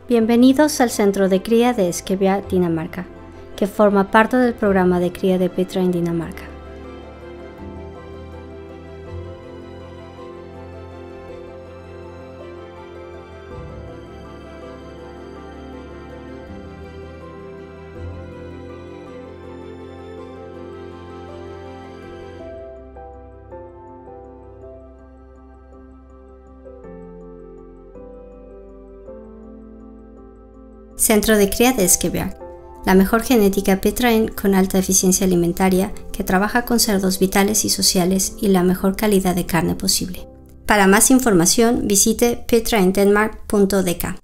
Bienvenidos al Centro de Cría de Esquebjerg, Dinamarca, que forma parte del programa de cría de Petra en Dinamarca. Centro de Cría de Esquebjerg, la mejor genética Petra con alta eficiencia alimentaria que trabaja con cerdos vitales y sociales y la mejor calidad de carne posible. Para más información visite petraindenmark.dk.